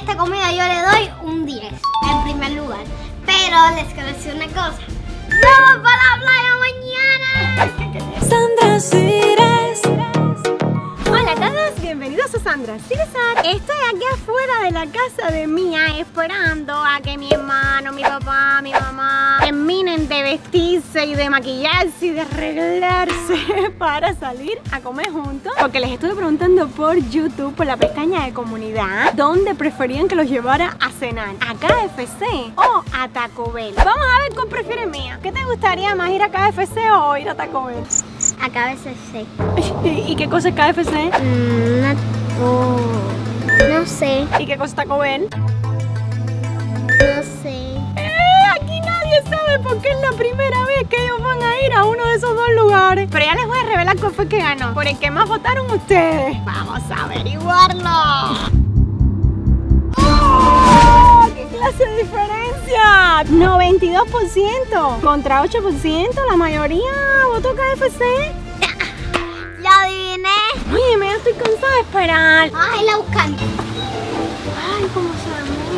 esta comida yo le doy un 10 en primer lugar. Pero les quiero decir una cosa. ¡Vamos para la playa mañana! Sandra Cires. Hola a todos, bienvenidos a Sandra Cires. Estoy aquí afuera de la casa de Mía esperando a que mi hermano, mi papá, mi mamá terminen de vestirse y de maquillarse y de arreglarse para salir a comer juntos. Porque les estuve preguntando por YouTube, por la pestaña de comunidad, dónde preferían que los llevara a cenar, a KFC o a Taco Bell. Vamos a ver cuál prefiere Mía. ¿Qué te gustaría más, ir a KFC o ir a Taco Bell? A KFC. ¿Y qué cosa es KFC? No sé. ¿Y qué cosa es Taco Bell? No sé. Aquí nadie sabe porque es la primera vez que ellos van a ir a uno de esos dos lugares. Pero ya les voy a revelar cuál fue que ganó. Por el que más votaron ustedes. Vamos a averiguarlo. ¡Oh! ¡Qué clase de diferencia! 92% contra 8%. La mayoría votó KFC. ¡Lo adiviné! Oye, me estoy cansada de esperar. ¡Ay, la buscan! Ay, cómo se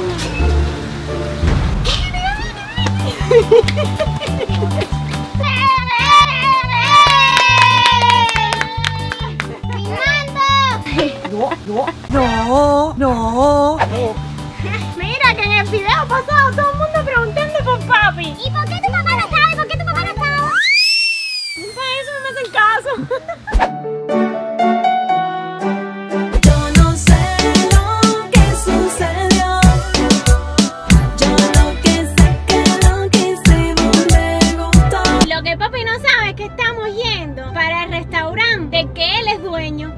No. Mira que en el video pasado todo el mundo preguntando por papi. ¿Y por qué tu papá no estaba? ¿Y por qué tu papá no estaba? Para eso no me hacen caso. Yo no sé lo que sucedió. Yo lo que sé que lo que hicimos me gustó. Lo que papi no sabe es que estamos yendo para el restaurante del que él es dueño.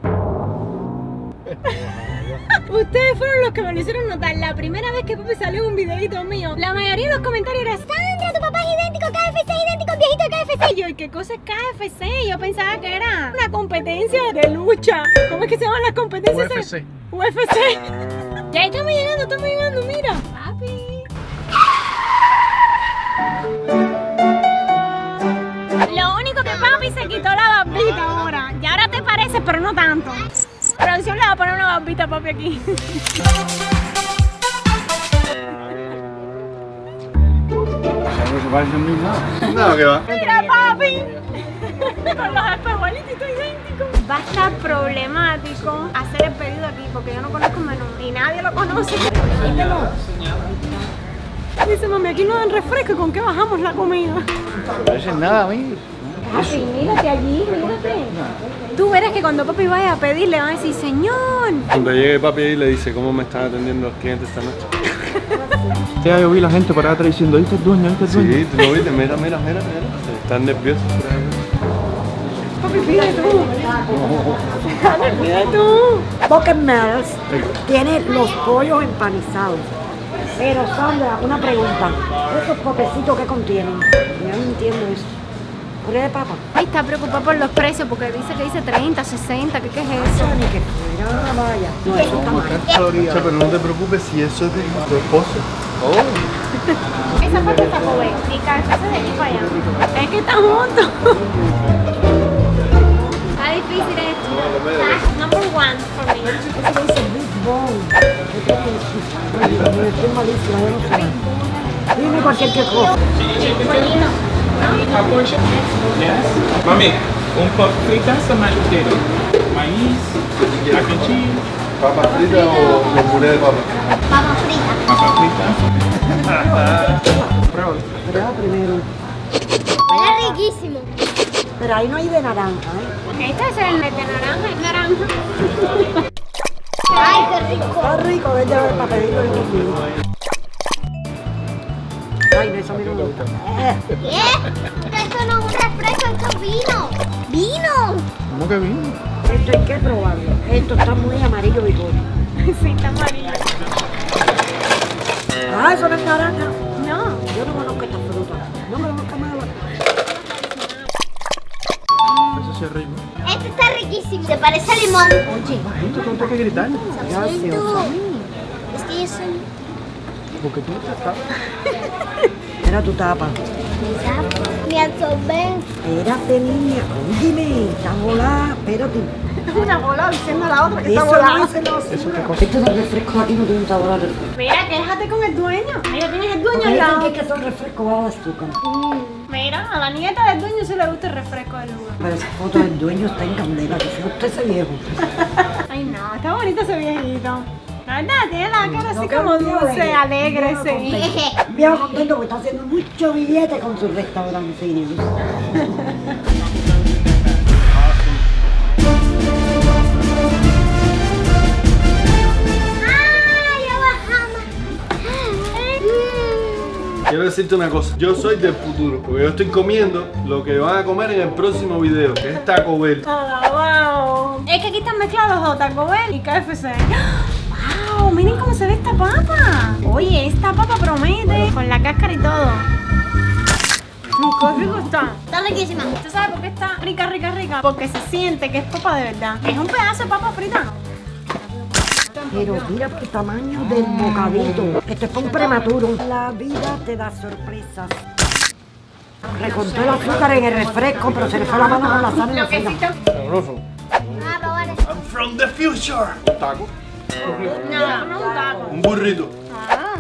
Ustedes fueron los que me lo hicieron notar. La primera vez que papi salió en un videito mío, la mayoría de los comentarios era: Sandra, tu papá es idéntico, KFC es idéntico, viejito de KFC. Y yo, ¿y qué cosa es KFC? Yo pensaba que era una competencia de lucha. ¿Cómo es que se llaman las competencias? UFC. UFC. Ya estamos llegando, mira. Papi. Lo único que papi se quitó la barbita ahora. Y ahora te parece, pero no tanto. Producción le va a poner una barbita a papi aquí. ¿Se parecen mismo? No, que va. ¡Mira, papi! Con los espejuelitos idénticos. Va a estar problemático hacer el pedido aquí porque yo no conozco el menú y nadie lo conoce. Dice mami, aquí no dan refresco, ¿con qué bajamos la comida? No parecen nada a mí. Papi, mírate allí, mírate. Tú verás que cuando papi vaya a pedir le van a decir: señor. Cuando llegue papi y le dice cómo me están atendiendo los clientes esta noche. Ya yo vi la gente para atrás diciendo: ¿Este es dueño? ¿Este es dueño? Sí, tú lo viste, mira. Están nerviosos por ahí. Papi, pide tú. Pide tú. Pocket Melts tiene los pollos empanizados. Pero Sandra, una pregunta. ¿Esos potecitos qué contienen? Yo no entiendo eso. ¿Puré de papa? Ay, está preocupado por los precios porque dice 30, 60, ¿qué es eso? Ni que fuera una valla. No, eso está mal. O sea, pero no te preocupes si eso es de tu esposo. Oh. Esa parte está joven, y KFC de aquí para allá. Es que está junto. Está difícil esto. Number one for me. Eso dice Big Bone. Estoy malísima, yo no sé. Dime cualquier cosa. Mami, un pop fritas o mashed potato, maíz, mac and cheese, ¿Papa frita o puré de papa? Papa frita. papas fritas. Prueba primero. Huele riquísimo. Pero ahí no hay de naranja, ¿eh? Este es el de naranja, Ay, qué rico. Está rico, vete a ver para pedirlo en conmigo. Ay, no, eso a mí no me gusta. ¿Qué? Esto no es un refresco, esto es vino. ¡Vino! ¿Cómo que vino? Esto hay que probarlo. Esto está muy amarillo, bigote. Sí, está amarillo. Ah, eso no es naranja. No. Yo no conozco esta fruta. No conozco nada. Eso sí es rico. Este está riquísimo. Se parece a limón. Oye, Esto tengo que gritar. gracias. Es que yo soy... Porque tú estás. Era tu tapa. Mi absorbente. Espérate, niña. Óyeme, está volada. Espérate. Una bola diciendo a la otra que está Eso volando. no es celoso. Estos refrescos aquí no tienen sabor a refresco. Mira, quéjate con el dueño. Mira, tienes el dueño Porque al dicen lado. que son refrescos bajo azúcar. Mira, a la nieta del dueño sí le gusta el refresco del lugar. Pero esa foto del dueño está en candela, que fue usted ese viejo. Ay, no, está bonito ese viejito. La verdad, tiene la cara así No, como que dulce, alegre, sí. Viejo contento porque está haciendo mucho billete con su restaurante. ¡Ay, ya bajamos! Quiero decirte una cosa, yo soy del futuro, porque yo estoy comiendo lo que van a comer en el próximo video, que es Taco Bell. Wow. Es que aquí están mezclados los dos, Taco Bell y KFC. Wow, miren cómo se ve esta papa. Oye, esta papa promete con la cáscara y todo. Qué rico está. Está riquísima. ¿Usted sabe por qué está rica, rica, rica? Porque se siente que es papa de verdad. Es un pedazo de papa frita. Pero mira el tamaño del bocadito. Este es un prematuro. La vida te da sorpresas. Recontó el azúcar en el refresco, pero se le fue la mano con la sal en la Lo que sí fila. está... Sabroso. Vamos a probar esto. I'm from the future. Taco. No, no es un taco. Un burrito. Ah.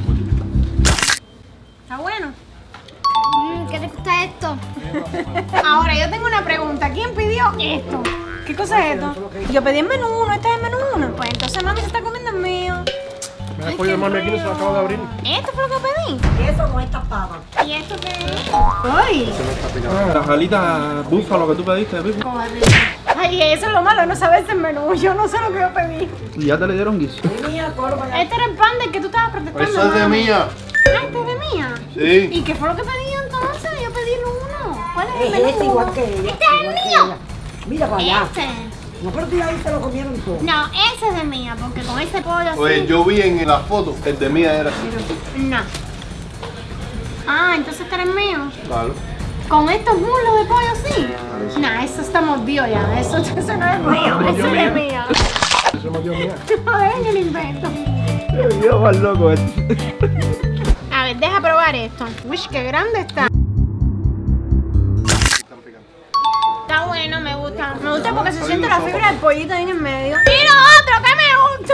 Está bueno. ¿Qué te gusta esto? Ahora, yo tengo una pregunta. ¿Quién pidió esto? ¿Qué cosa es esto? Yo pedí el menú 1, este es el menú 1. Pues entonces mami se está comiendo el mío. Me has podido mami aquí, no se lo acabo de abrir. ¿Esto fue lo que pedí? Eso con estas papas. ¿Y esto qué es? ¡Ay! Las alitas búfalo que tú pediste, Pipo. Ay, eso es lo malo, no sabes el menú. Yo no sé lo que yo pedí. Y ya te le dieron guiso. Mía, corva. Este era el pan del que tú estabas protestando. Eso es de mami. mía. Ah, este es de mía. Sí. ¿Y qué fue lo que pedí entonces? Yo pedí el 1. ¿Cuál es el Es menú? este igual que ella. ¡Este es el igual que mío! ella. Mira para allá. Este. No, pero tú ahí se lo comieron todo. No, ese es de mía, porque con ese pollo así. Oye, yo vi en la foto, el de mía era así. No. Ah, entonces este era el mío. Claro. Con estos muslos de pollo así. Nah, eso está mordido ya. Eso no es mío, eso no es mío. Eso me dio mía. A ver, el invento. Yo más loco este. A ver, deja probar esto. Uy, qué grande está. Está bueno, me gusta. Me gusta porque se siente la fibra del pollito ahí en el medio. ¡Y lo otro que me gusta!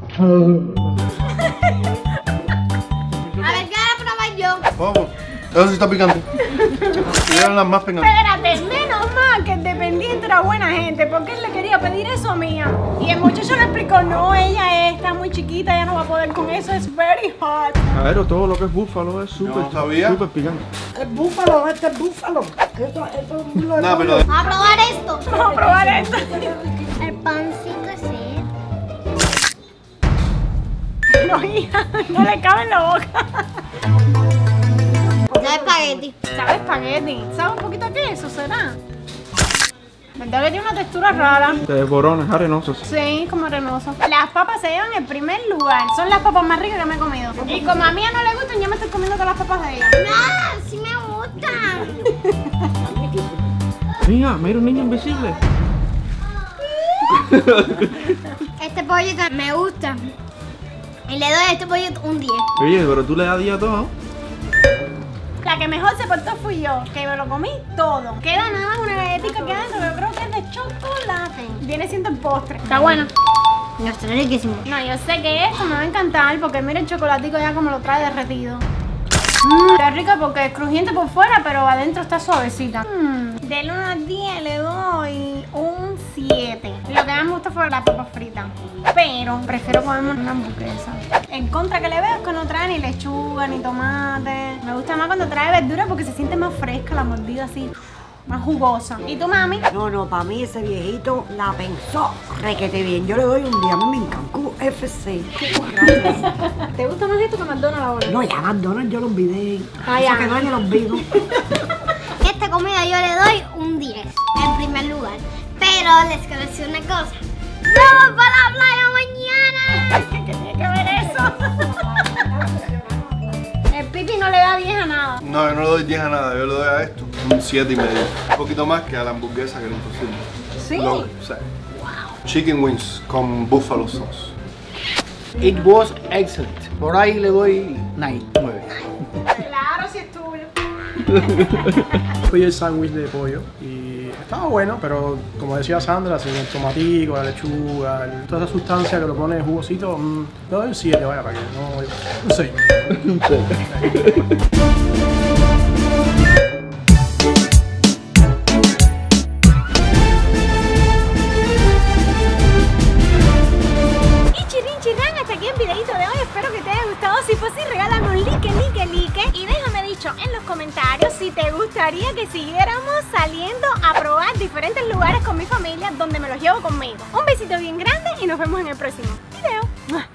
A ver, ¿qué voy a probar yo? Vamos. Eso sí está picante. Y eran las más picantes. Espérate, menos mal que el dependiente era buena gente, porque él le quería pedir eso a mía. Y el muchacho le explicó, no, ella está muy chiquita, ella no va a poder con eso, es very hot. A ver, todo lo que es búfalo es súper, No sabía. súper picante. El búfalo, este es búfalo. Eso es un No, pero Vamos a probar esto. Vamos a probar esto. El pancito ese. No, hija, no le cabe en la boca. No espagueti. ¿Sabe espagueti? ¿Sabe un poquito a queso, será? ¿Verdad que tiene una textura rara? De borones arenosos. Sí, como arenoso. Las papas se llevan el primer lugar. Son las papas más ricas que me he comido. Y como a mí no le gustan, yo me estoy comiendo todas las papas de ella. No, sí me gustan. Mira, mira un niño invisible. Este pollito me gusta. Y le doy a este pollito un 10. Oye, pero tú le das día a todo. La que mejor se portó fui yo, que me lo comí todo. Queda nada más una galletita que adentro, pero creo que es de chocolate. Viene siendo el postre. Está bueno. No, está riquísimo. No, yo sé que esto me va a encantar porque mira el chocolatico ya como lo trae derretido. Está rica porque es crujiente por fuera, pero adentro está suavecita. Del 1 al 10 le doy un 7. Lo que más me gusta fue la papa frita. Pero prefiero comerme una hamburguesa. En contra que le veo es que no trae ni lechuga ni tomate. Me gusta más cuando trae verdura porque se siente más fresca la mordida así. Más jugosa. ¿Y tu mami? No, para mí ese viejito la pensó requete bien. Yo le doy un día, a mí me encanta QFC. Gracias. ¿Te gusta más esto que McDonald's ahora? No, ya McDonald's yo lo olvidé. Ah, Eso ya. que no es ni lo olvido. Esta comida yo le doy un 10 en primer lugar. Pero les quiero decir una cosa. ¡Vamos para la playa mañana! ¿Qué tiene que ver eso? El pipi no le da 10 a nada. no, yo no le doy 10 a nada, yo le doy a esto un 7,5. Un poquito más que a la hamburguesa, que era imposible. ¿Sí? O sea, chicken wings con buffalo sauce. It was excellent. Por ahí le doy 9. Claro, si es tuyo. Fui el sándwich de pollo y Estaba bueno, pero como decía Sandra, sin el tomatico, la lechuga, toda esa sustancia que lo pone jugosito, le doy un 7, vaya, para que no... Un 6. Un 6. Hasta aquí el videito de hoy, espero que te haya gustado. Si fue así, regálame un like y déjame dicho en los comentarios si te gustaría que siguiéramos saliendo a probar diferentes lugares con mi familia donde me los llevo conmigo. Un besito bien grande y nos vemos en el próximo video.